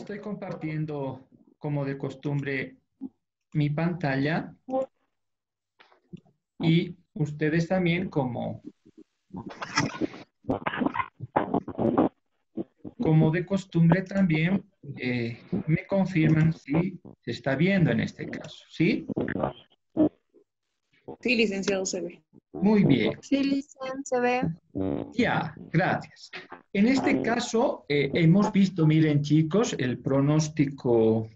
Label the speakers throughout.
Speaker 1: estoy compartiendo, como de costumbre, mi pantalla y ustedes también, como de costumbre, también me confirman si se está viendo en este caso, ¿sí?
Speaker 2: Sí, licenciado, se ve.
Speaker 1: Muy bien.
Speaker 3: Sí, licenciado, se ve.
Speaker 1: Ya, gracias. En este caso, hemos visto, miren chicos, el pronóstico,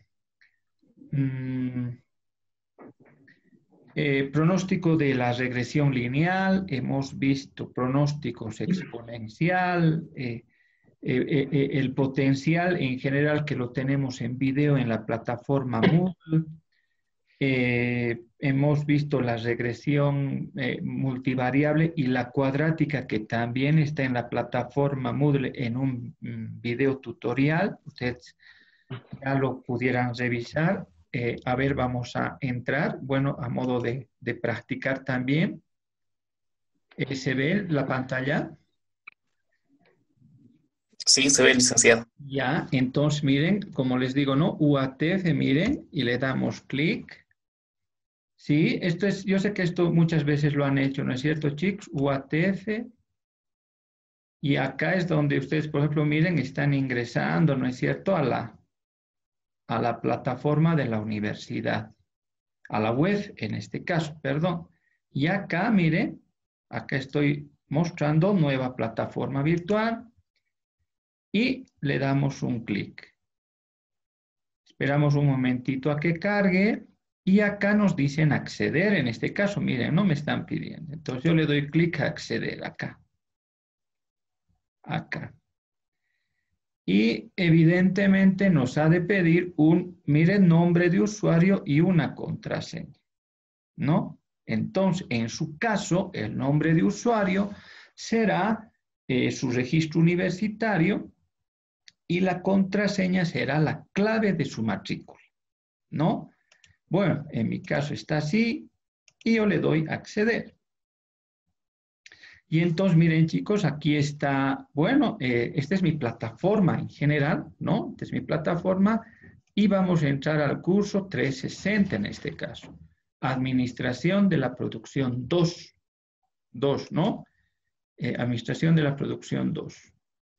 Speaker 1: pronóstico de la regresión lineal, hemos visto pronósticos exponencial, el potencial en general que lo tenemos en video en la plataforma Moodle. Hemos visto la regresión multivariable y la cuadrática que también está en la plataforma Moodle en un video tutorial. Ustedes ya lo pudieran revisar. A ver, vamos a entrar, bueno, a modo de practicar también. ¿Se ve la pantalla?
Speaker 4: Sí, se ve, licenciado.
Speaker 1: Ya, entonces miren, como les digo, ¿no? UATF, miren, y le damos clic. Sí, esto es, yo sé que esto muchas veces lo han hecho, ¿no es cierto, chicos? UATF. Y acá es donde ustedes, por ejemplo, miren, están ingresando, ¿no es cierto?, a la plataforma de la universidad, a la web en este caso, perdón. Y acá, miren, acá estoy mostrando nueva plataforma virtual y le damos un clic. Esperamos un momentito a que cargue. Y acá nos dicen acceder, en este caso, miren, no me están pidiendo. Entonces yo le doy clic a acceder acá. Acá. Y evidentemente nos ha de pedir miren, nombre de usuario y una contraseña, ¿no? Entonces, en su caso, el nombre de usuario será su registro universitario y la contraseña será la clave de su matrícula, ¿no? Bueno, en mi caso está así y yo le doy acceder. Y entonces, miren chicos, aquí está, bueno, esta es mi plataforma en general, ¿no? Esta es mi plataforma y vamos a entrar al curso 360 en este caso. Administración de la producción 2, ¿no? Administración de la producción 2.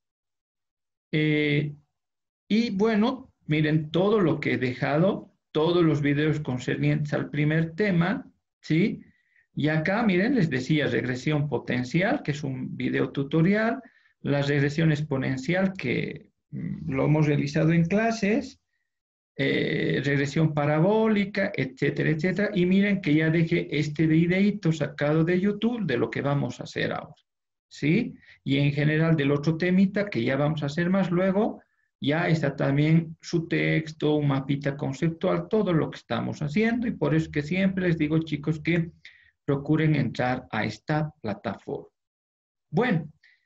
Speaker 1: Y bueno, miren todo lo que he dejado, todos los videos concernientes al primer tema, ¿sí? Y acá, miren, les decía regresión potencial, que es un video tutorial, la regresión exponencial, que lo hemos realizado en clases, regresión parabólica, etcétera, etcétera. Y miren que ya dejé este videíto sacado de YouTube de lo que vamos a hacer ahora, ¿sí? Y en general del otro temita que ya vamos a hacer más luego, ya está también su texto, un mapita conceptual, todo lo que estamos haciendo. Y por eso que siempre les digo, chicos, que procuren entrar a esta plataforma. Bueno,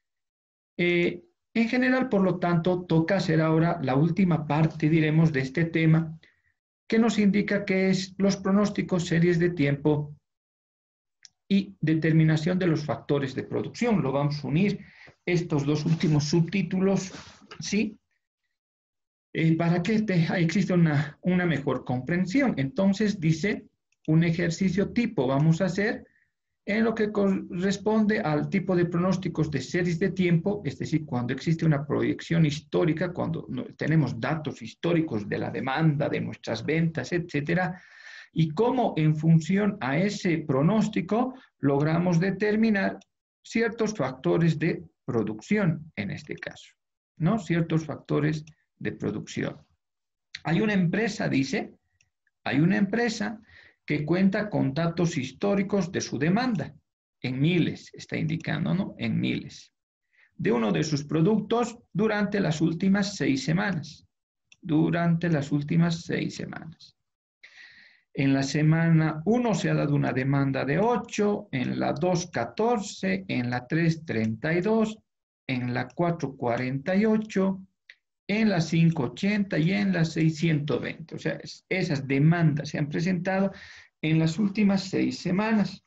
Speaker 1: en general, por lo tanto, toca hacer ahora la última parte, diremos, de este tema, que nos indica qué es los pronósticos, series de tiempo y determinación de los factores de producción. Lo vamos a unir estos dos últimos subtítulos, ¿sí? Para que exista una mejor comprensión. Entonces, dice, un ejercicio tipo vamos a hacer en lo que corresponde al tipo de pronósticos de series de tiempo, es decir, cuando existe una proyección histórica, cuando tenemos datos históricos de la demanda, de nuestras ventas, etcétera, y cómo en función a ese pronóstico logramos determinar ciertos factores de producción, en este caso, ¿no? Ciertos factores de producción. Hay una empresa, dice, hay una empresa que cuenta con datos históricos de su demanda, en miles, está indicando, ¿no? En miles, de uno de sus productos durante las últimas 6 semanas. Durante las últimas 6 semanas. En la semana 1 se ha dado una demanda de 8, en la 2, 14, en la 3, 32, en la 4, 48, en la 580 y en la 620. O sea, esas demandas se han presentado en las últimas 6 semanas.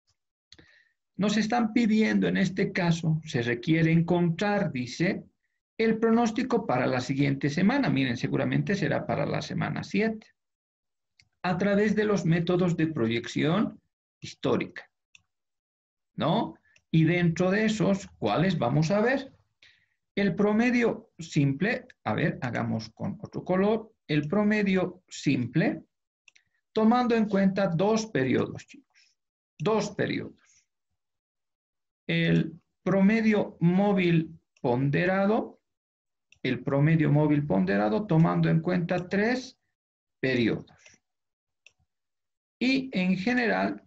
Speaker 1: Nos están pidiendo en este caso, se requiere encontrar, dice, el pronóstico para la siguiente semana. Miren, seguramente será para la semana 7. A través de los métodos de proyección histórica, ¿no? Y dentro de esos, ¿cuáles vamos a ver? El promedio simple, a ver, hagamos con otro color, el promedio simple, tomando en cuenta dos periodos, chicos, dos periodos. El promedio móvil ponderado, tomando en cuenta tres periodos. Y en general,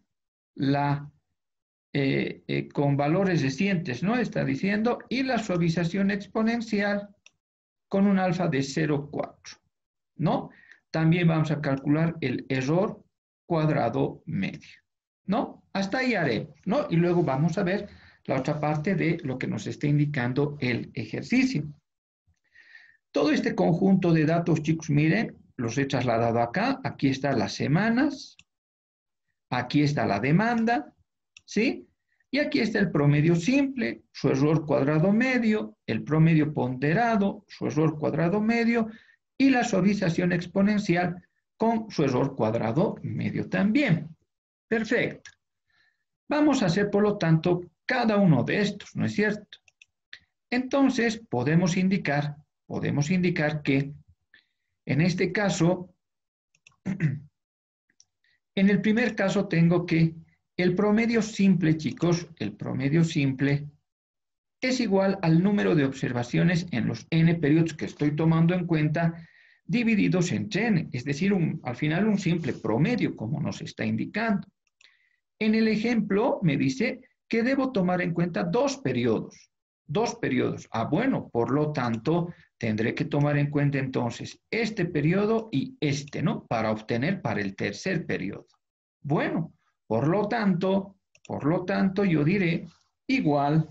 Speaker 1: con valores recientes, ¿no? Está diciendo, y la suavización exponencial con un alfa de 0,4, ¿no? También vamos a calcular el error cuadrado medio, ¿no? Hasta ahí haremos, ¿no? Y luego vamos a ver la otra parte de lo que nos está indicando el ejercicio. Todo este conjunto de datos, chicos, miren, los he trasladado acá. Aquí están las semanas, aquí está la demanda, ¿sí? Y aquí está el promedio simple, su error cuadrado medio, el promedio ponderado, su error cuadrado medio, y la suavización exponencial con su error cuadrado medio también. Perfecto. Vamos a hacer, por lo tanto, cada uno de estos, ¿no es cierto? Entonces, podemos indicar que, en este caso, en el primer caso tengo que el promedio simple, chicos, el promedio simple es igual al número de observaciones en los n periodos que estoy tomando en cuenta divididos entre n, es decir, al final un simple promedio, como nos está indicando. En el ejemplo me dice que debo tomar en cuenta dos periodos. Dos periodos. Ah, bueno, por lo tanto, tendré que tomar en cuenta entonces este periodo y este, ¿no? Para obtener para el tercer periodo. Bueno, por lo tanto, yo diré igual,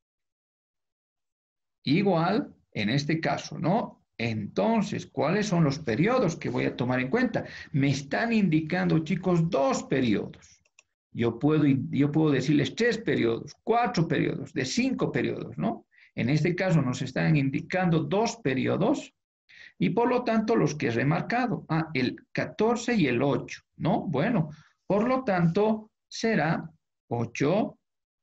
Speaker 1: en este caso, ¿no? Entonces, ¿cuáles son los periodos que voy a tomar en cuenta? Me están indicando, chicos, dos periodos. Yo puedo decirles 3 periodos, 4 periodos, de 5 periodos, ¿no? En este caso nos están indicando 2 periodos y por lo tanto los que he remarcado, el 14 y el 8, ¿no? Bueno, por lo tanto será 8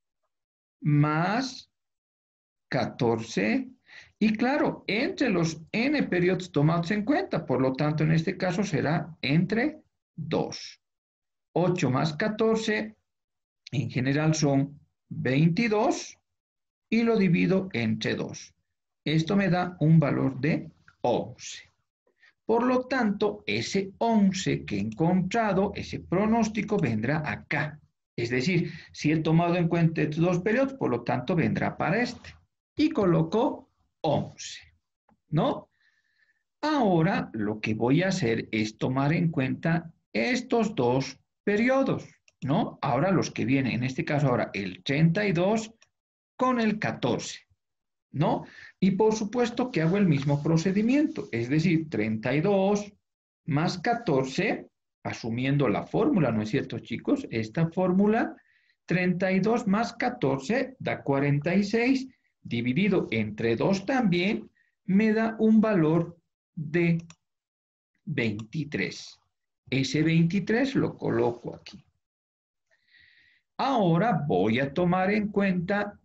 Speaker 1: más 14 y claro, entre los n periodos tomados en cuenta, por lo tanto en este caso será entre 2. 8 más 14 en general son 22 y lo divido entre 2. Esto me da un valor de 11. Por lo tanto, ese 11 que he encontrado, ese pronóstico vendrá acá. Es decir, si he tomado en cuenta estos dos periodos, por lo tanto vendrá para este. Y coloco 11, ¿no? Ahora lo que voy a hacer es tomar en cuenta estos dos periodos, ¿no? Ahora los que vienen, en este caso ahora el 32 con el 14, ¿no? Y por supuesto que hago el mismo procedimiento, es decir, 32 más 14, asumiendo la fórmula, ¿no es cierto, chicos? Esta fórmula, 32 más 14 da 46, dividido entre 2 también, me da un valor de 23. Ese 23 lo coloco aquí. Ahora voy a tomar en cuenta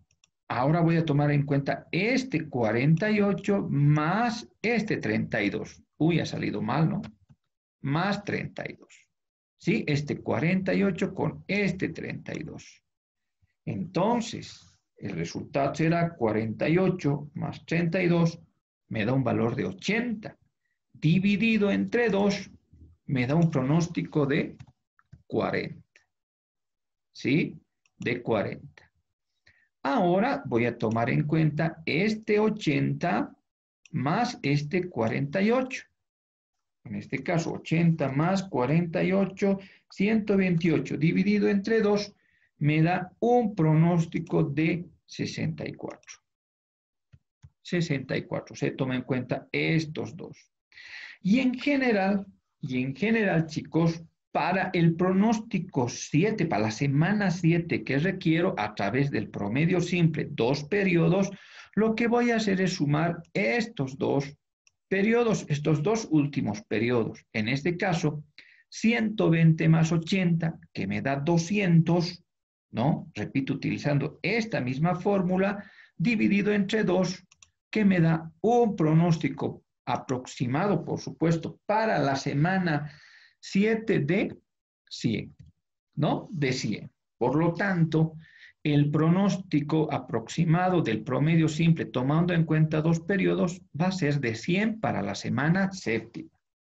Speaker 1: este 48 más este 32. Uy, ha salido mal, ¿no? Más 32. ¿Sí? Este 48 con este 32. Entonces, el resultado será 48 más 32, me da un valor de 80. Dividido entre 2, me da un pronóstico de 40. ¿Sí? De 40. Ahora voy a tomar en cuenta este 80 más este 48. En este caso, 80 más 48, 128. Dividido entre 2, me da un pronóstico de 64. 64. Se toma en cuenta estos dos. Y en general, chicos, para el pronóstico 7, para la semana 7 que requiero a través del promedio simple, 2 periodos, Lo que voy a hacer es sumar estos dos periodos, estos dos últimos periodos. En este caso, 120 más 80, que me da 200, ¿no? Repito, utilizando esta misma fórmula, dividido entre 2, que me da un pronóstico aproximado, por supuesto, para la semana 7 de 100, ¿no? De 100. Por lo tanto, el pronóstico aproximado del promedio simple, tomando en cuenta dos periodos, va a ser de 100 para la semana séptima.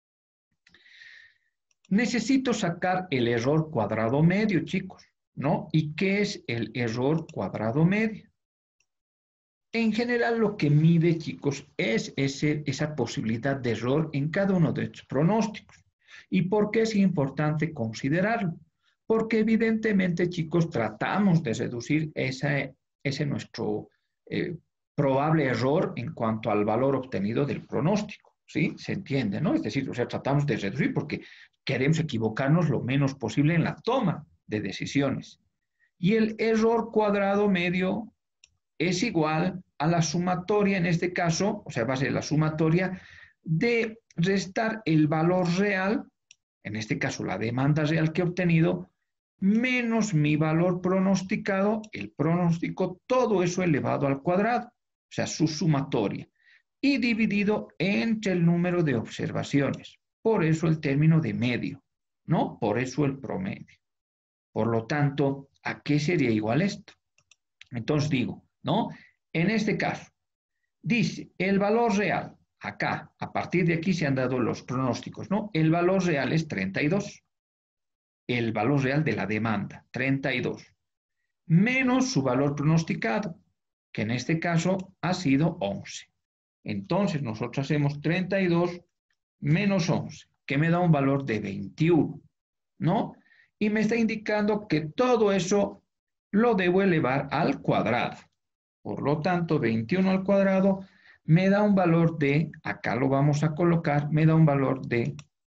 Speaker 1: Necesito sacar el error cuadrado medio, chicos, ¿no? ¿Y qué es el error cuadrado medio? En general, lo que mide, chicos, es esa posibilidad de error en cada uno de estos pronósticos. ¿Y por qué es importante considerarlo? Porque evidentemente, chicos, tratamos de reducir ese nuestro probable error en cuanto al valor obtenido del pronóstico, ¿sí? ¿Se entiende, no? Es decir, o sea, tratamos de reducir porque queremos equivocarnos lo menos posible en la toma de decisiones. Y el error cuadrado medio es igual a la sumatoria, en este caso, o sea, va a ser la sumatoria de restar el valor real, en este caso la demanda real que he obtenido, menos mi valor pronosticado, el pronóstico, todo eso elevado al cuadrado, o sea, su sumatoria, y dividido entre el número de observaciones. Por eso el término de medio, ¿no? Por eso el promedio. Por lo tanto, ¿a qué sería igual esto? Entonces digo, ¿no? En este caso, dice, el valor real, acá, a partir de aquí se han dado los pronósticos, ¿no? El valor real es 32. El valor real de la demanda, 32, menos su valor pronosticado, que en este caso ha sido 11. Entonces nosotros hacemos 32 menos 11, que me da un valor de 21, ¿no? Y me está indicando que todo eso lo debo elevar al cuadrado. Por lo tanto, 21 al cuadrado me da un valor de, acá lo vamos a colocar, me da un valor de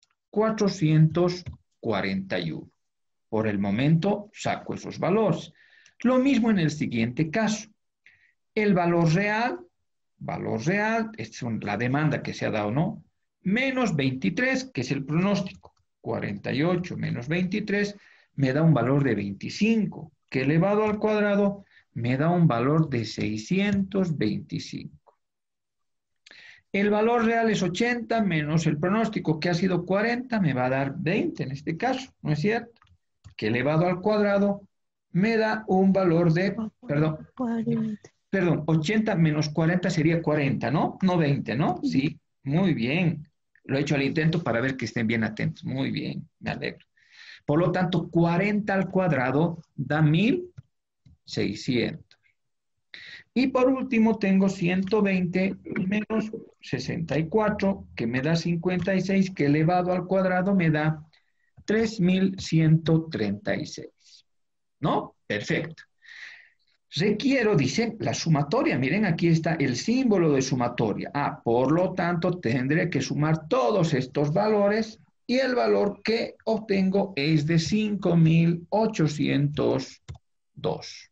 Speaker 1: 441. Por el momento saco esos valores. Lo mismo en el siguiente caso. El valor real es la demanda que se ha dado, ¿no? Menos 23, que es el pronóstico. 48 menos 23 me da un valor de 25, que elevado al cuadrado me da un valor de 625. El valor real es 80 menos el pronóstico, que ha sido 40, me va a dar 20 en este caso, ¿no es cierto? Que elevado al cuadrado me da un valor de, perdón, 80 menos 40 sería 40, ¿no? No 20, ¿no? Sí, muy bien. Lo he hecho al intento para ver que estén bien atentos. Muy bien, me alegro. Por lo tanto, 40 al cuadrado da 1600. Y por último tengo 120 menos 64, que me da 56, que elevado al cuadrado me da 3136. ¿No? Perfecto. Requiero, dice, la sumatoria. Miren, aquí está el símbolo de sumatoria. Por lo tanto, tendré que sumar todos estos valores y el valor que obtengo es de 5802.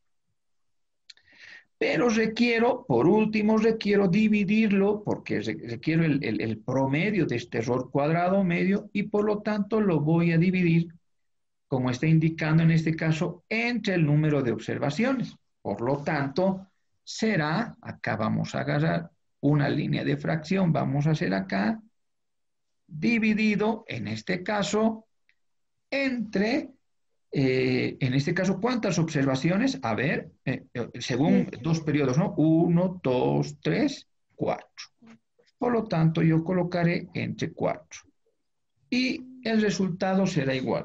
Speaker 1: Pero requiero, por último, requiero dividirlo porque requiero el promedio de este error cuadrado medio y por lo tanto lo voy a dividir, como está indicando en este caso, entre el número de observaciones. Por lo tanto, será, acá vamos a agarrar una línea de fracción, vamos a hacer acá, dividido, en este caso, entre, en este caso, ¿cuántas observaciones? A ver, según dos periodos, ¿no? 1, 2, 3, 4. Por lo tanto, yo colocaré entre 4. Y el resultado será igual.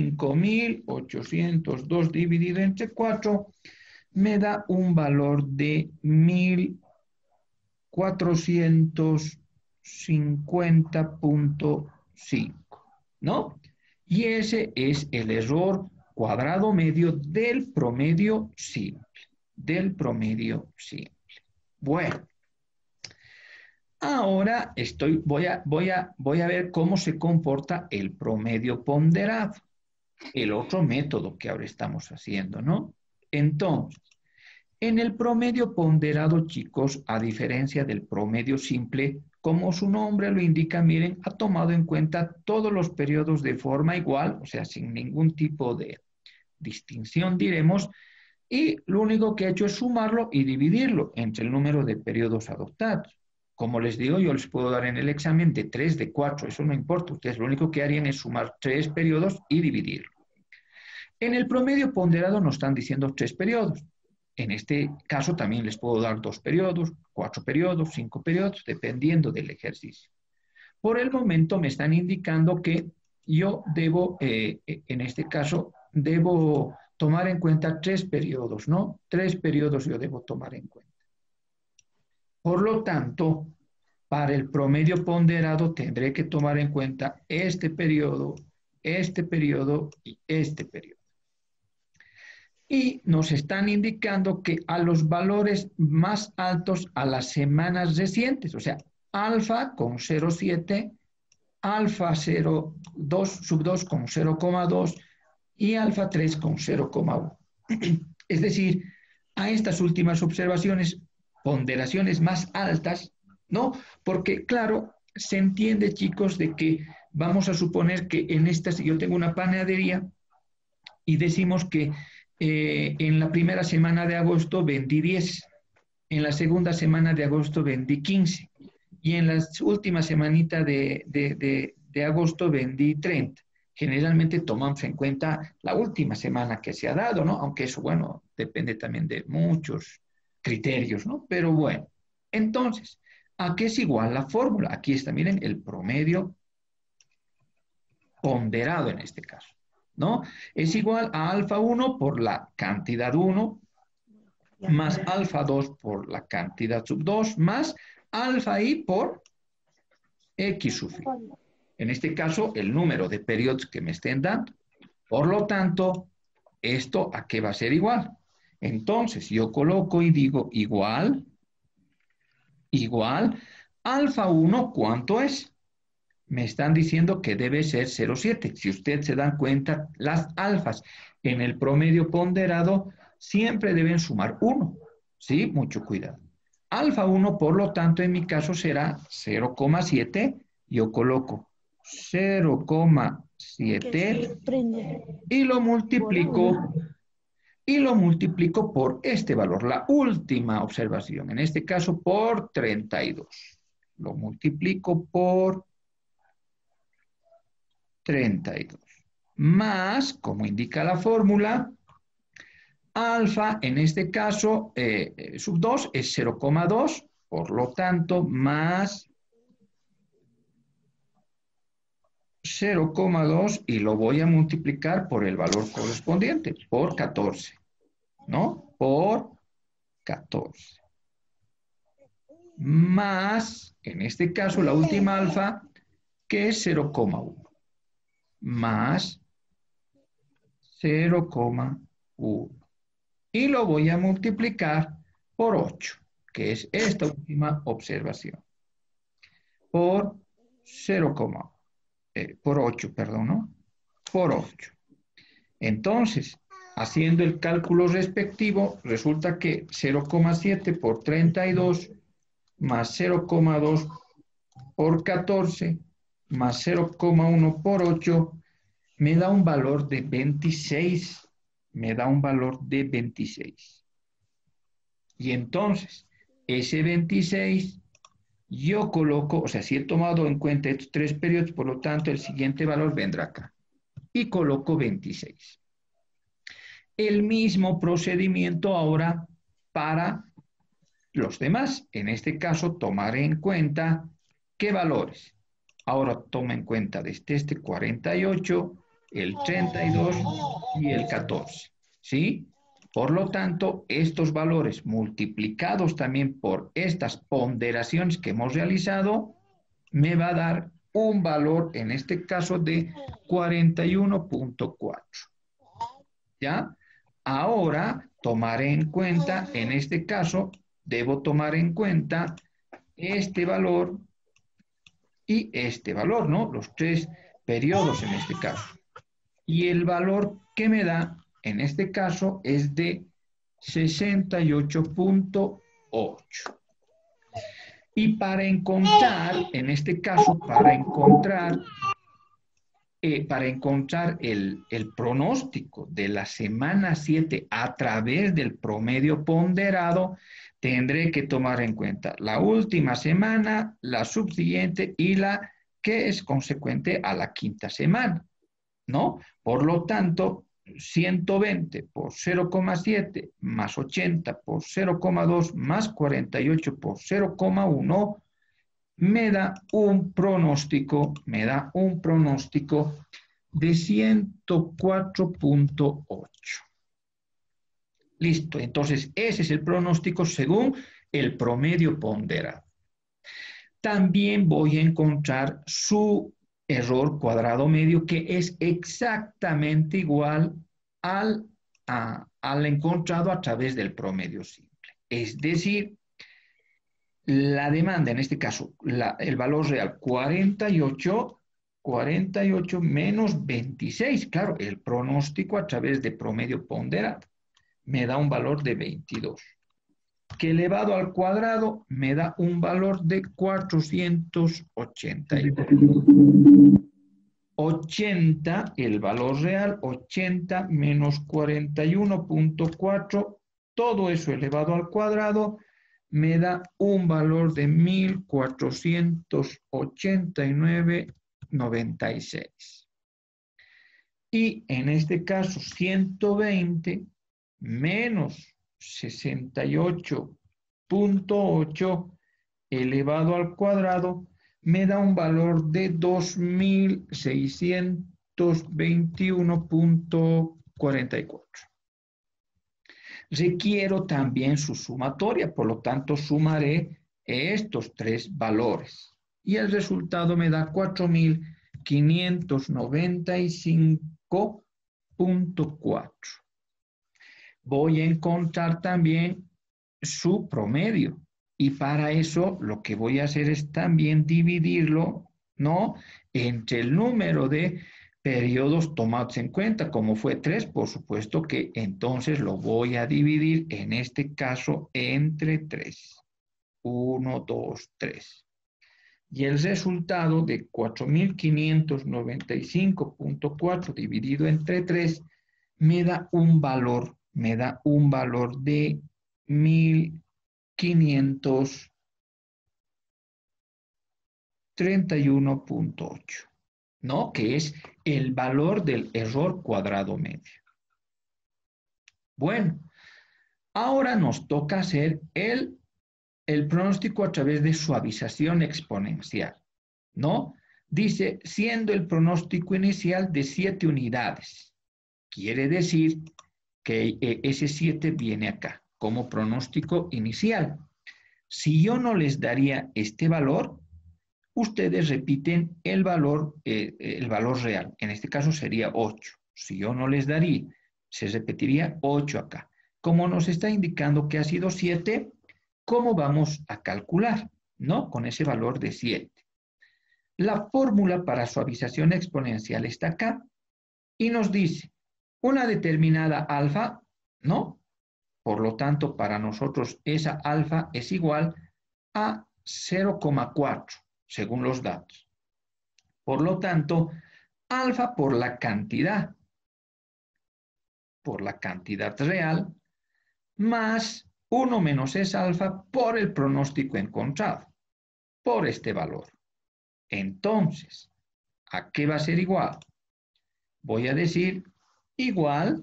Speaker 1: 5.802 dividido entre 4 me da un valor de 1450.5, ¿no? Y ese es el error cuadrado medio del promedio simple. Del promedio simple. Bueno. Ahora voy a ver cómo se comporta el promedio ponderado, el otro método que ahora estamos haciendo, ¿no? Entonces, En el promedio ponderado, chicos, a diferencia del promedio simple, como su nombre lo indica, miren, ha tomado en cuenta todos los periodos de forma igual, o sea, sin ningún tipo de distinción, diremos, y lo único que ha hecho es sumarlo y dividirlo entre el número de periodos adoptados. Como les digo, yo les puedo dar en el examen de 3, de 4, eso no importa. Ustedes lo único que harían es sumar 3 periodos y dividirlo. En el promedio ponderado nos están diciendo 3 periodos. En este caso también les puedo dar 2 periodos, 4 periodos, 5 periodos, dependiendo del ejercicio. Por el momento me están indicando que yo debo, en este caso, debo tomar en cuenta 3 periodos, ¿no? 3 periodos yo debo tomar en cuenta. Por lo tanto, para el promedio ponderado tendré que tomar en cuenta este periodo y este periodo. Y nos están indicando que a los valores más altos a las semanas recientes, o sea, alfa con 0,7, alfa 0,2 sub 2 con 0,2 y alfa 3 con 0,1. Es decir, a estas últimas observaciones, ponderaciones más altas, ¿no? Porque, claro, se entiende, chicos, de que vamos a suponer que en estas, yo tengo una panadería y decimos que en la primera semana de agosto vendí 10, en la segunda semana de agosto vendí 15 y en la última semanita de agosto vendí 30. Generalmente tomamos en cuenta la última semana que se ha dado, ¿no? Aunque eso, bueno, depende también de muchos criterios, ¿no? Pero bueno, entonces, ¿a qué es igual la fórmula? Aquí está, miren, el promedio ponderado en este caso, ¿no? Es igual a alfa 1 por la cantidad 1 más alfa 2 por la cantidad sub 2 más alfa i por x sub i. En este caso, el número de periodos que me estén dando. Por lo tanto, ¿esto a qué va a ser igual? Entonces, yo coloco y digo igual, alfa 1, ¿cuánto es? Me están diciendo que debe ser 0,7. Si ustedes se dan cuenta, las alfas en el promedio ponderado siempre deben sumar 1. ¿Sí? Mucho cuidado. Alfa 1, por lo tanto, en mi caso será 0,7. Yo coloco 0,7 y lo multiplico por este valor, la última observación, en este caso por 32. Lo multiplico por 32. Más, como indica la fórmula, alfa, en este caso, sub 2 es 0,2, por lo tanto, más 0,2 y lo voy a multiplicar por el valor correspondiente, por 14, ¿no? Por 14. Más, en este caso, la última alfa, que es 0,1. Más 0,1. Y lo voy a multiplicar por 8, que es esta última observación. Por 0,1. Por 8, perdón, ¿no? Por 8. Entonces, haciendo el cálculo respectivo, resulta que 0,7 por 32 más 0,2 por 14 más 0,1 por 8 me da un valor de 26. Me da un valor de 26. Y entonces, ese 26 yo coloco, o sea, si he tomado en cuenta estos 3 periodos, por lo tanto, el siguiente valor vendrá acá. Y coloco 26. El mismo procedimiento ahora para los demás. En este caso, tomaré en cuenta ¿qué valores? Ahora toma en cuenta desde este 48, el 32 y el 14. ¿Sí? Por lo tanto, estos valores multiplicados también por estas ponderaciones que hemos realizado, me va a dar un valor, en este caso, de 41,4. ¿Ya? Ahora tomaré en cuenta, en este caso, debo tomar en cuenta este valor y este valor, ¿no? Los 3 periodos en este caso. Y el valor que me da, en este caso, es de 68.8. Y para encontrar, en este caso, para encontrar el pronóstico de la semana 7 a través del promedio ponderado, tendré que tomar en cuenta la última semana, la subsiguiente y la que es consecuente a la quinta semana, ¿no? Por lo tanto, 120 por 0,7 más 80 por 0,2 más 48 por 0,1 me da un pronóstico de 104.8. Listo, entonces ese es el pronóstico según el promedio ponderado. También voy a encontrar su error cuadrado medio, que es exactamente igual al encontrado a través del promedio simple. Es decir, la demanda, en este caso, el valor real 48 menos 26. Claro, el pronóstico a través de promedio ponderado me da un valor de 22. Que elevado al cuadrado me da un valor de 481. 80, el valor real, 80 menos 41.4, todo eso elevado al cuadrado, me da un valor de 1489.96. Y en este caso, 120 menos 68.8 elevado al cuadrado me da un valor de 2621.44. Requiero también su sumatoria, por lo tanto sumaré estos tres valores y el resultado me da 4.595.4. Voy a encontrar también su promedio. Y para eso lo que voy a hacer es también dividirlo, ¿no?, entre el número de periodos tomados en cuenta. Como fue 3, por supuesto que entonces lo voy a dividir en este caso entre 3. 1, 2, 3. Y el resultado de 4.595.4 dividido entre 3 me da un valor de 1.531.8, ¿no? Que es el valor del error cuadrado medio. Bueno, ahora nos toca hacer el pronóstico a través de suavización exponencial, ¿no? Dice, siendo el pronóstico inicial de 7 unidades. Quiere decir que ese 7 viene acá como pronóstico inicial. Si yo no les daría este valor, ustedes repiten el valor real. En este caso sería 8. Si yo no les daría, se repetiría 8 acá. Como nos está indicando que ha sido 7, ¿cómo vamos a calcular? ¿No? Con ese valor de 7. La fórmula para suavización exponencial está acá y nos dice una determinada alfa, ¿no? Por lo tanto, para nosotros esa alfa es igual a 0,4, según los datos. Por lo tanto, alfa por la cantidad real, más 1 menos esa alfa por el pronóstico encontrado, por este valor. Entonces, ¿a qué va a ser igual? Voy a decir igual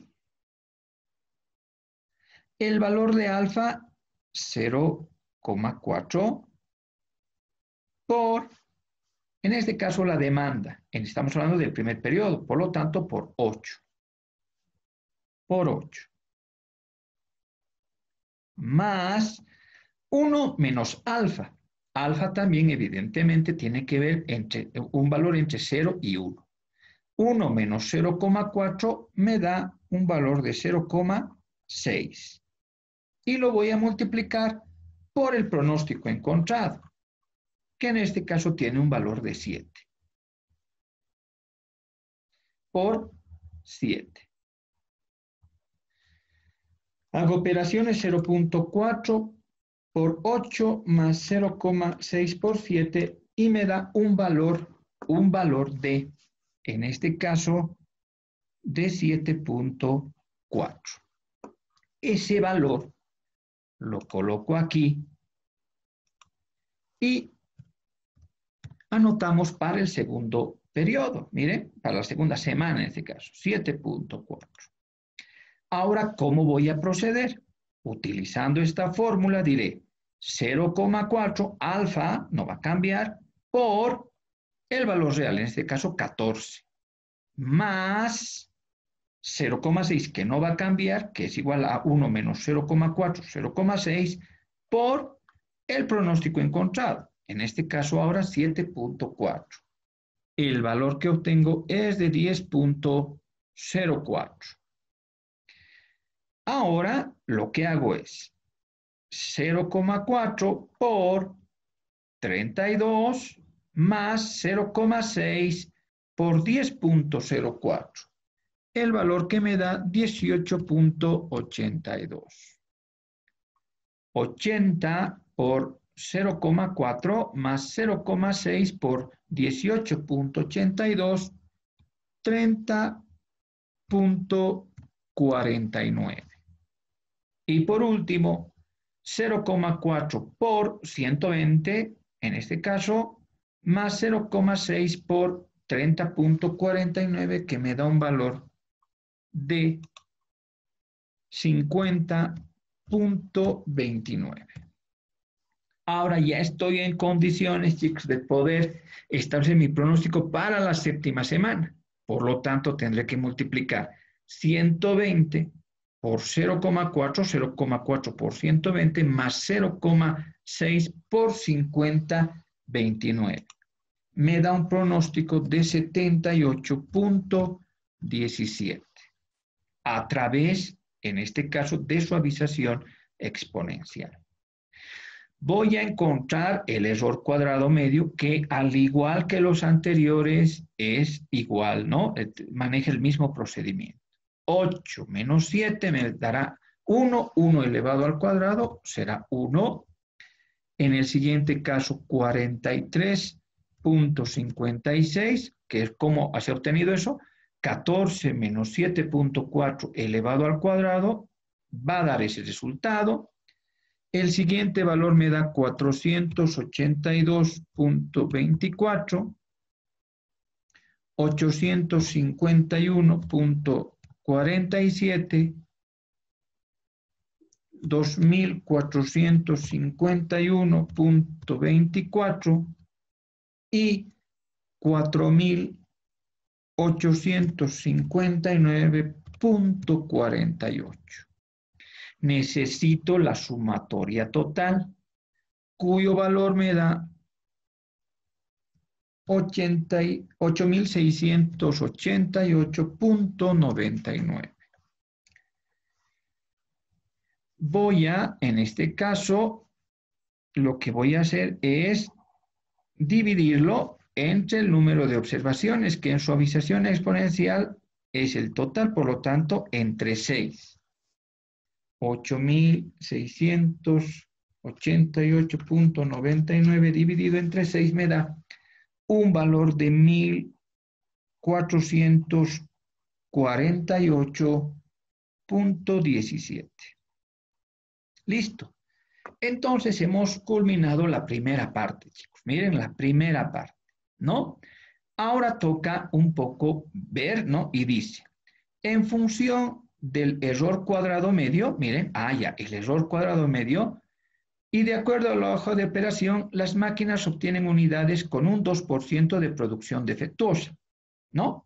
Speaker 1: el valor de alfa 0,4 por, en este caso, la demanda. Estamos hablando del primer periodo, por lo tanto, por 8. Por 8. Más 1 menos alfa. Alfa también, evidentemente, tiene que ver entre un valor entre 0 y 1. 1 menos 0,4 me da un valor de 0,6. Y lo voy a multiplicar por el pronóstico encontrado, que en este caso tiene un valor de 7. Por 7. Hago operaciones 0.4 por 8 más 0,6 por 7 y me da un valor de, en este caso, de 7.4. Ese valor lo coloco aquí y anotamos para el segundo periodo. Miren, para la segunda semana en este caso, 7.4. Ahora, ¿cómo voy a proceder? Utilizando esta fórmula diré 0,4 alfa, no va a cambiar, por el valor real, en este caso 14, más 0,6, que no va a cambiar, que es igual a 1 menos 0,4, 0,6, por el pronóstico encontrado. En este caso ahora 7.4. El valor que obtengo es de 10.04. Ahora lo que hago es 0,4 por 32 más 0,6 por 10.04. El valor que me da 18.82. 80 por 0,4 más 0,6 por 18.82, 30.49. Y por último, 0,4 por 120, en este caso, más 0,6 por 30.49, que me da un valor de 50.29. Ahora ya estoy en condiciones, chicos, de poder establecer mi pronóstico para la séptima semana. Por lo tanto, tendré que multiplicar 120 por 0,4, 0,4 por 120 más 0,6 por 50.29. Me da un pronóstico de 78.17 a través, en este caso, de suavización exponencial. Voy a encontrar el error cuadrado medio, que al igual que los anteriores es igual, ¿no? Maneja el mismo procedimiento. 8 menos 7 me dará 1, 1 elevado al cuadrado será 1. En el siguiente caso, 43.56, que es cómo se ha obtenido eso, 14 menos 7.4 elevado al cuadrado va a dar ese resultado. El siguiente valor me da 482.24, 851.47, 2451.24 y 4859.48. Necesito la sumatoria total, cuyo valor me da 8.688.99. Voy a, en este caso, lo que voy a hacer es dividirlo entre el número de observaciones, que en suavización exponencial es el total, por lo tanto, entre 6. 8.688.99 dividido entre 6 me da un valor de 1.448.17. Listo. Entonces hemos culminado la primera parte, chicos. Miren la primera parte, ¿no? Ahora toca un poco ver, ¿no? Y dice, en función del error cuadrado medio, miren, ya, el error cuadrado medio, y de acuerdo a la hoja de operación, las máquinas obtienen unidades con un 2% de producción defectuosa, ¿no?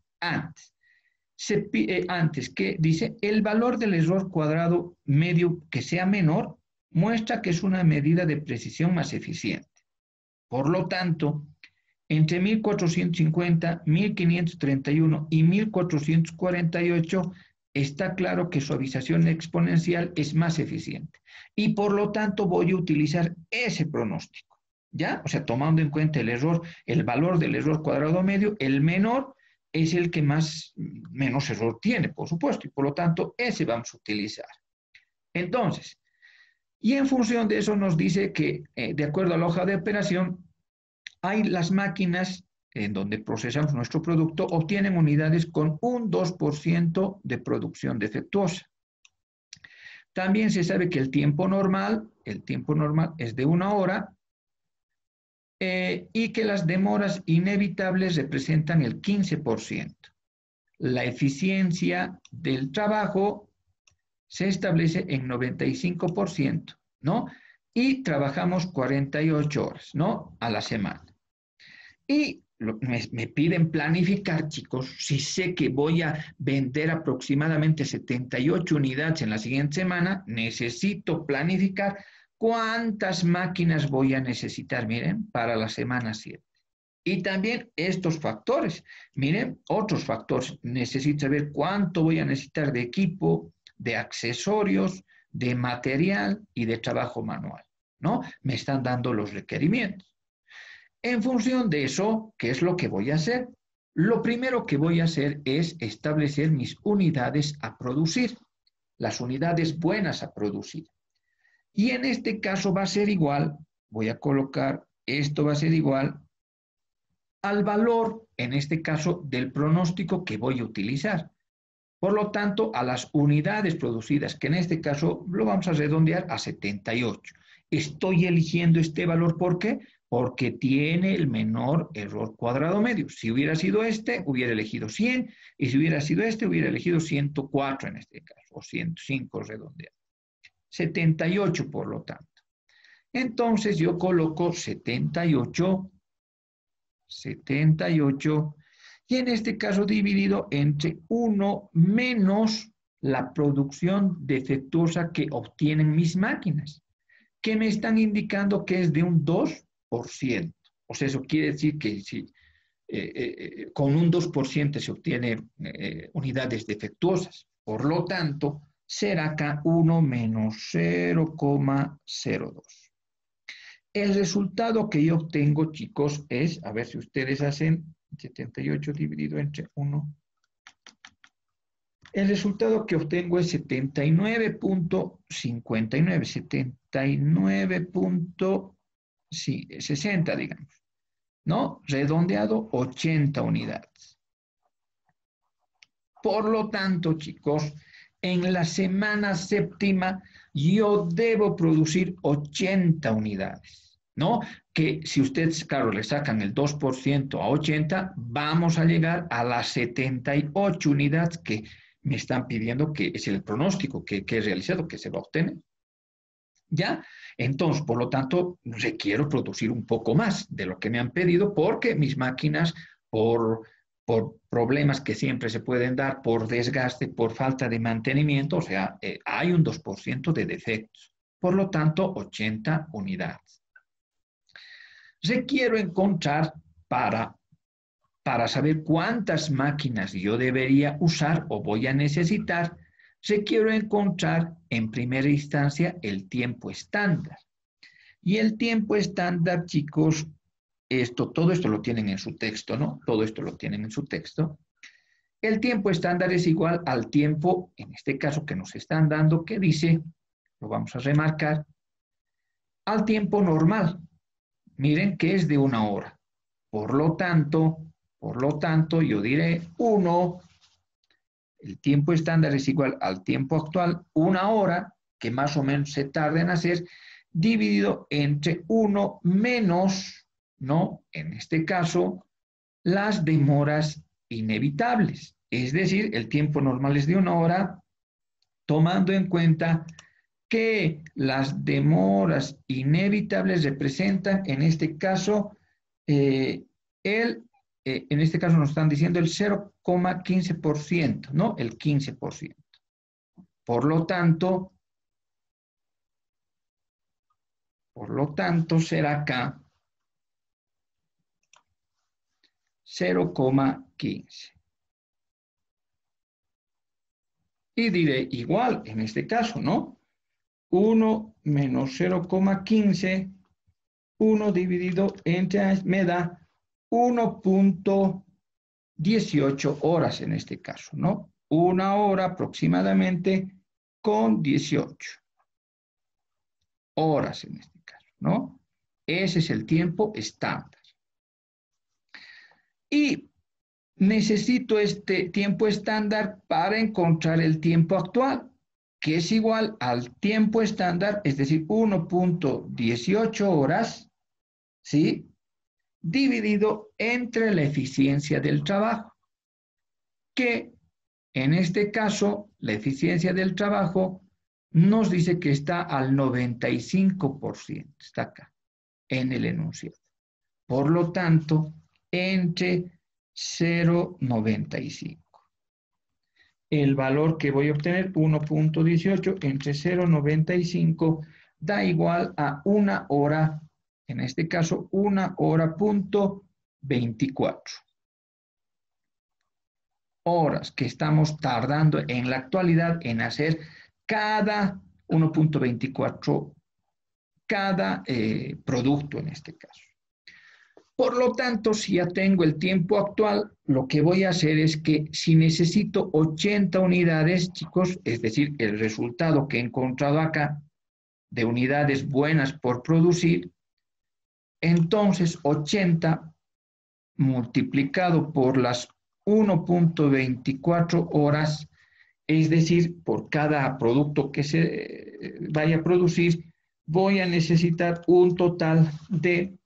Speaker 1: Antes que dice, el valor del error cuadrado medio que sea menor muestra que es una medida de precisión más eficiente. Por lo tanto, entre 1450, 1531 y 1448 está claro que suavización exponencial es más eficiente. Y por lo tanto voy a utilizar ese pronóstico, ¿ya? O sea, tomando en cuenta el valor del error cuadrado medio, el menor es el que menos error tiene, por supuesto, y por lo tanto ese vamos a utilizar. Entonces, y en función de eso nos dice que, de acuerdo a la hoja de operación, hay las máquinas en donde procesamos nuestro producto, obtienen unidades con un 2% de producción defectuosa. También se sabe que el tiempo normal es de 1 hora, y que las demoras inevitables representan el 15%. La eficiencia del trabajo se establece en 95%, ¿no? Y trabajamos 48 horas, ¿no? A la semana. Y me piden planificar, chicos, si sé que voy a vender aproximadamente 78 unidades en la siguiente semana, necesito planificar cuántas máquinas voy a necesitar, miren, para la semana 7. Y también estos factores, miren, otros factores, necesito saber cuánto voy a necesitar de equipo, de accesorios, de material y de trabajo manual, ¿no? Me están dando los requerimientos. En función de eso, ¿qué es lo que voy a hacer? Lo primero que voy a hacer es establecer mis unidades a producir, las unidades buenas a producir. Y en este caso va a ser igual, voy a colocar, esto va a ser igual al valor, en este caso, del pronóstico que voy a utilizar. Por lo tanto, a las unidades producidas, que en este caso lo vamos a redondear a 78. Estoy eligiendo este valor, ¿por qué? Porque tiene el menor error cuadrado medio. Si hubiera sido este, hubiera elegido 100, y si hubiera sido este, hubiera elegido 104 en este caso, o 105 redondeado. 78, por lo tanto. Entonces yo coloco 78, y en este caso dividido entre 1 menos la producción defectuosa que obtienen mis máquinas, que me están indicando que es de un 2%. O sea, eso quiere decir que si con un 2% se obtiene unidades defectuosas. Por lo tanto, será acá 1 menos 0,02. El resultado que yo obtengo, chicos, es, a ver si ustedes hacen 78 dividido entre 1. El resultado que obtengo es 79.59, 60, digamos, ¿no? Redondeado, 80 unidades. Por lo tanto, chicos, en la semana 7 yo debo producir 80 unidades. ¿No? Que si ustedes, claro, le sacan el 2% a 80, vamos a llegar a las 78 unidades que me están pidiendo, que es el pronóstico que he realizado, que se va a obtener. ¿Ya? Entonces, por lo tanto, requiero producir un poco más de lo que me han pedido, porque mis máquinas, por problemas que siempre se pueden dar, por desgaste, por falta de mantenimiento, o sea, hay un 2% de defectos. Por lo tanto, 80 unidades. Requiero encontrar para saber cuántas máquinas yo debería usar o voy a necesitar, requiero encontrar en primera instancia el tiempo estándar. Y el tiempo estándar, chicos, todo esto lo tienen en su texto, ¿no? Todo esto lo tienen en su texto. El tiempo estándar es igual al tiempo, en este caso que nos están dando, que dice, lo vamos a remarcar, al tiempo normal. Miren que es de 1 hora. Por lo tanto, yo diré 1, el tiempo estándar es igual al tiempo actual, 1 hora, que más o menos se tarda en hacer, dividido entre 1 menos, ¿no? En este caso, las demoras inevitables. Es decir, el tiempo normal es de 1 hora, tomando en cuenta que las demoras inevitables representan, en este caso, en este caso nos están diciendo el 0,15%, ¿no? El 15%. Por lo tanto, será acá 0,15. Y diré igual en este caso, ¿no? 1 menos 0,15, 1 dividido entre, me da 1.18 horas en este caso, ¿no? 1 hora aproximadamente con 18. horas en este caso, ¿no? Ese es el tiempo estándar. Y necesito este tiempo estándar para encontrar el tiempo actual, que es igual al tiempo estándar, es decir, 1.18 horas, ¿sí? Dividido entre la eficiencia del trabajo, que en este caso, la eficiencia del trabajo nos dice que está al 95%, está acá, en el enunciado. Por lo tanto, entre 0.95. El valor que voy a obtener, 1.18 entre 0.95, da igual a 1 hora, en este caso, 1 hora punto 24. Horas que estamos tardando en la actualidad en hacer cada 1.24, cada producto en este caso. Por lo tanto, si ya tengo el tiempo actual, lo que voy a hacer es que si necesito 80 unidades, chicos, es decir, el resultado que he encontrado acá de unidades buenas por producir, entonces 80 multiplicado por las 1.24 horas, es decir, por cada producto que se vaya a producir, voy a necesitar un total de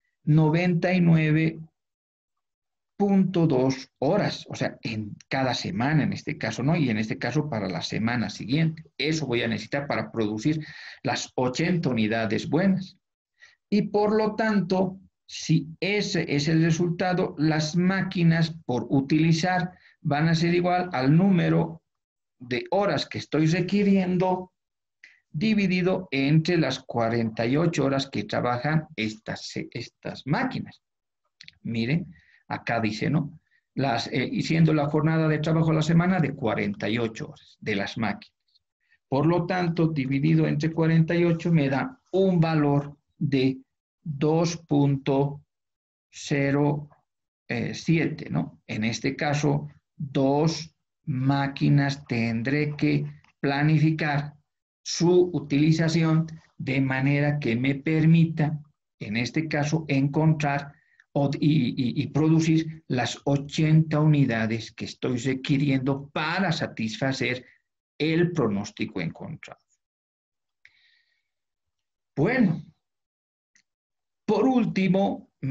Speaker 1: 99.2 horas, o sea, en cada semana en este caso, ¿no? Y en este caso para la semana siguiente. Eso voy a necesitar para producir las 80 unidades buenas. Y por lo tanto, si ese es el resultado, las máquinas por utilizar van a ser igual al número de horas que estoy requiriendo dividido entre las 48 horas que trabajan estas máquinas. Miren, acá dice, ¿no? Siendo la jornada de trabajo a la semana de 48 horas de las máquinas. Por lo tanto, dividido entre 48 me da un valor de 2.07, ¿no? En este caso, 2 máquinas tendré que planificar su utilización de manera que me permita, en este caso, encontrar y producir las 80 unidades que estoy requiriendo para satisfacer el pronóstico encontrado. Bueno, por último, me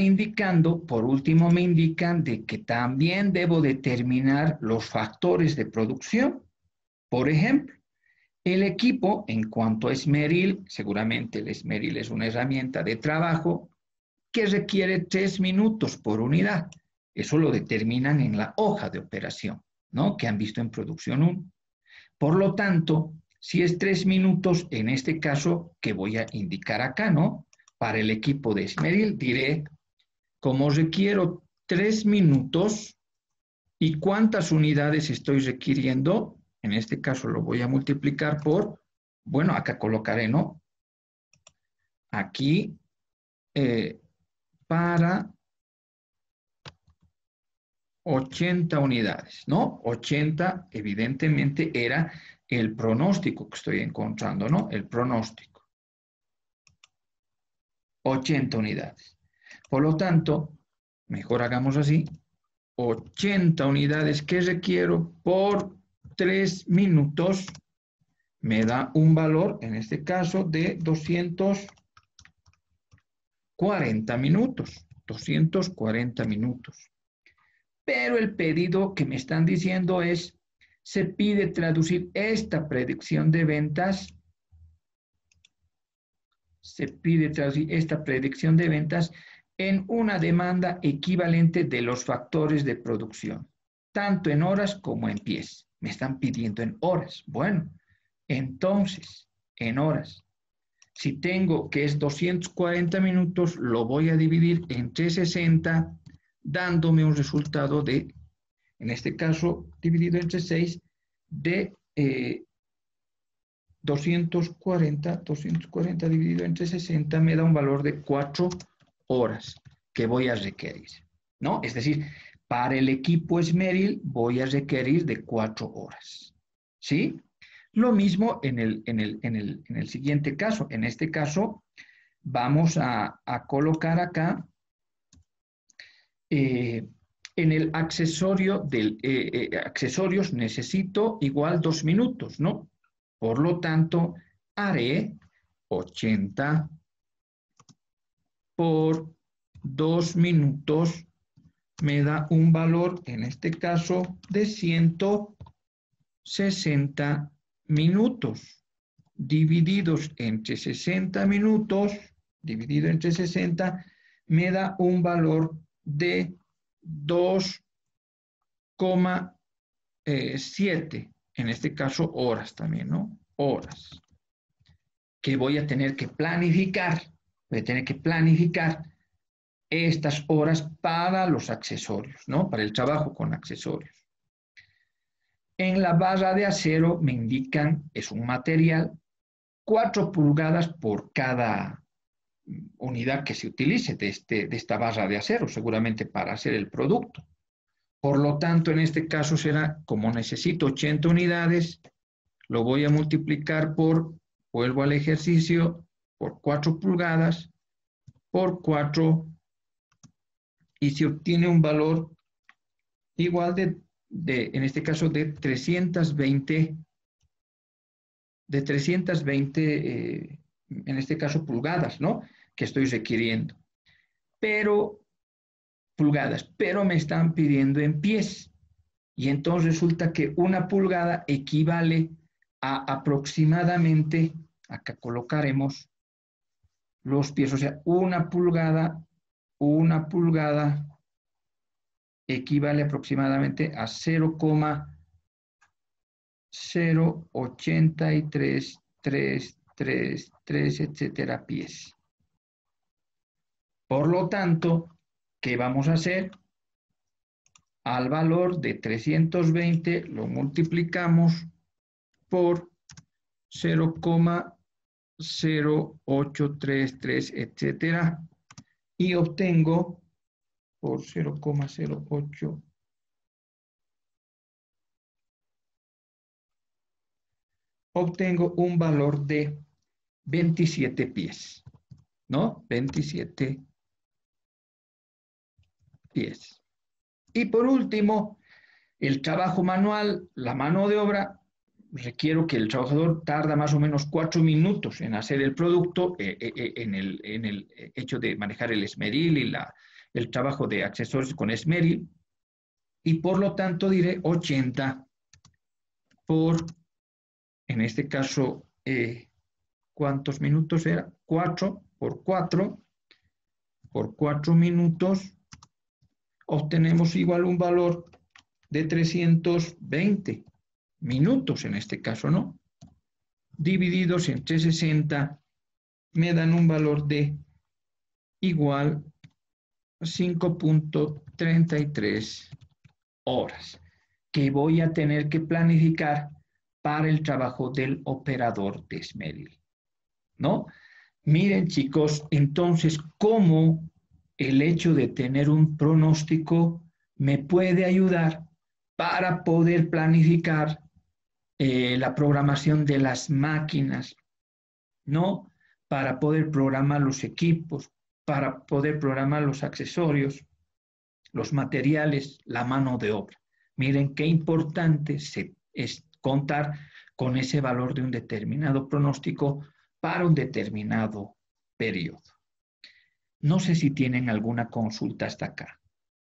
Speaker 1: indican de que también debo determinar los factores de producción. Por ejemplo, el equipo, en cuanto a esmeril, seguramente el esmeril es una herramienta de trabajo que requiere 3 minutos por unidad. Eso lo determinan en la hoja de operación, ¿no? Que han visto en producción 1. Por lo tanto, si es 3 minutos, en este caso, que voy a indicar acá, ¿no? Para el equipo de esmeril, diré, como requiero 3 minutos, ¿y cuántas unidades estoy requiriendo? En este caso lo voy a multiplicar por, bueno, acá colocaré, ¿no? Aquí, para 80 unidades, ¿no? 80, evidentemente, era el pronóstico que estoy encontrando, ¿no? El pronóstico. 80 unidades. Por lo tanto, mejor hagamos así, 80 unidades que requiero por 3 minutos me da un valor, en este caso, de 240 minutos. 240 minutos. Pero el pedido que me están diciendo es, se pide traducir esta predicción de ventas, en una demanda equivalente de los factores de producción, tanto en horas como en pies. Me están pidiendo en horas. Bueno, entonces, en horas. Si tengo que es 240 minutos, lo voy a dividir entre 60, dándome un resultado de, en este caso, dividido entre 6, de 240 dividido entre 60 me da un valor de 4 horas que voy a requerir, ¿no? Es decir, para el equipo esmeril voy a requerir de 4 horas, ¿sí? Lo mismo en el siguiente caso. En este caso, vamos a colocar acá en el accesorio del accesorios necesito igual 2 minutos, ¿no? Por lo tanto, haré 80 por 2 minutos, me da un valor, en este caso, de 160 minutos. Divididos entre 60 minutos, dividido entre 60, me da un valor de 2,7, en este caso horas también, ¿no? Horas. Que voy a tener que planificar, estas horas para los accesorios, ¿no? Para el trabajo con accesorios. En la barra de acero me indican, es un material, 4 pulgadas por cada unidad que se utilice de esta barra de acero, seguramente para hacer el producto. Por lo tanto, en este caso será, como necesito 80 unidades, lo voy a multiplicar por, vuelvo al ejercicio, por 4 pulgadas, por 4, y se obtiene un valor igual en este caso, de 320, en este caso, pulgadas, ¿no? Que estoy requiriendo. Pero, pulgadas, pero me están pidiendo en pies. Y entonces resulta que 1 pulgada equivale a aproximadamente, acá colocaremos los pies, o sea, 1 pulgada equivale aproximadamente a 0,083333, etcétera, pies. Por lo tanto, ¿qué vamos a hacer? Al valor de 320 lo multiplicamos por 0,0833, etcétera, y obtengo por 0,08 obtengo un valor de 27 pies, ¿no? 27 pies. Y por último, el trabajo manual, la mano de obra, requiero que el trabajador tarda más o menos 4 minutos en hacer el producto, en el hecho de manejar el esmeril y el trabajo de accesorios con esmeril, y por lo tanto diré 80 por, en este caso, ¿cuántos minutos era? 4 por 4 minutos, obtenemos igual un valor de 320 minutos en este caso, ¿no? Divididos entre 60 me dan un valor de igual 5,33 horas que voy a tener que planificar para el trabajo del operador de esmeril, ¿no? Miren, chicos, entonces, cómo el hecho de tener un pronóstico me puede ayudar para poder planificar la programación de las máquinas, ¿no? Para poder programar los equipos, para poder programar los accesorios, los materiales, la mano de obra. Miren qué importante es contar con ese valor de un determinado pronóstico para un determinado periodo. No sé si tienen alguna consulta hasta acá.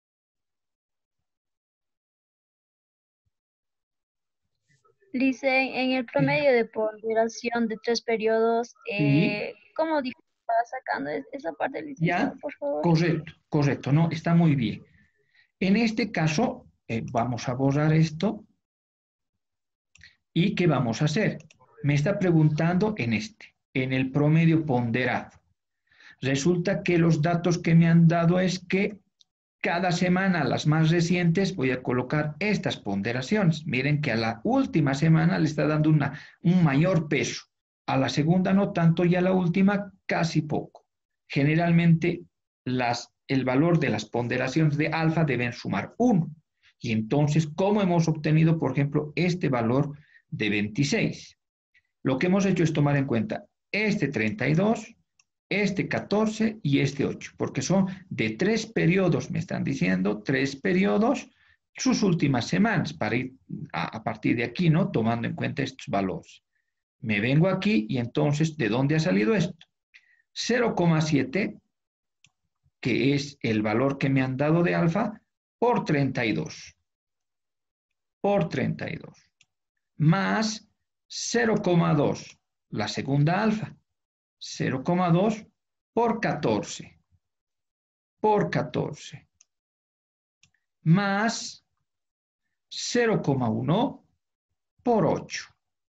Speaker 2: Dice, en el promedio de ponderación de 3 periodos,
Speaker 1: Sí,
Speaker 2: ¿cómo va sacando esa parte, licenciado,
Speaker 1: ya,
Speaker 2: por favor?
Speaker 1: correcto, no, está muy bien. En este caso, vamos a borrar esto. ¿Y qué vamos a hacer? Me está preguntando en el promedio ponderado. Resulta que los datos que me han dado es que cada semana, las más recientes, voy a colocar estas ponderaciones. Miren que a la última semana le está dando un mayor peso. A la segunda no tanto y a la última casi poco. Generalmente el valor de las ponderaciones de alfa deben sumar 1. Y entonces, ¿cómo hemos obtenido, por ejemplo, este valor de 26? Lo que hemos hecho es tomar en cuenta este 32, este 14 y este 8, porque son de 3 periodos, me están diciendo, 3 periodos, sus últimas semanas, para ir a partir de aquí, ¿no? Tomando en cuenta estos valores. Me vengo aquí y entonces, ¿de dónde ha salido esto? 0,7, que es el valor que me han dado de alfa, por 32. Por 32. Más 0,2, la segunda alfa. 0,2 por 14. Por 14. Más 0,1 por 8.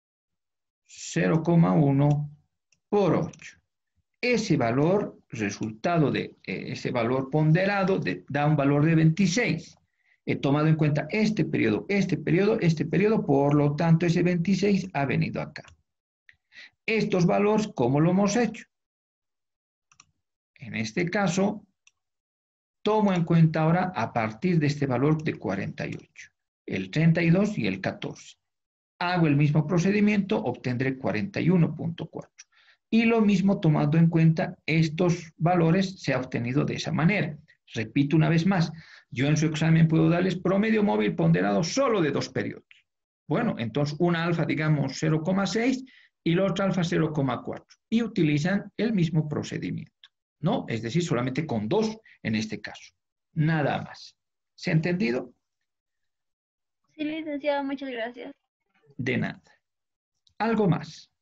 Speaker 1: 0,1 por 8. Ese valor, resultado de ese valor ponderado, da un valor de 26. He tomado en cuenta este periodo, este periodo, este periodo, por lo tanto ese 26 ha venido acá. Estos valores, ¿cómo lo hemos hecho? En este caso, tomo en cuenta ahora a partir de este valor de 48, el 32 y el 14. Hago el mismo procedimiento, obtendré 41.4. Y lo mismo tomando en cuenta estos valores se ha obtenido de esa manera. Repito una vez más, yo en su examen puedo darles promedio móvil ponderado solo de 2 periodos. Bueno, entonces una alfa digamos 0,6 y la otra alfa 0,4 y utilizan el mismo procedimiento, ¿no? Es decir, solamente con 2 en este caso, nada más. ¿Se ha entendido?
Speaker 2: Sí, licenciado, muchas gracias.
Speaker 1: De nada. Algo más.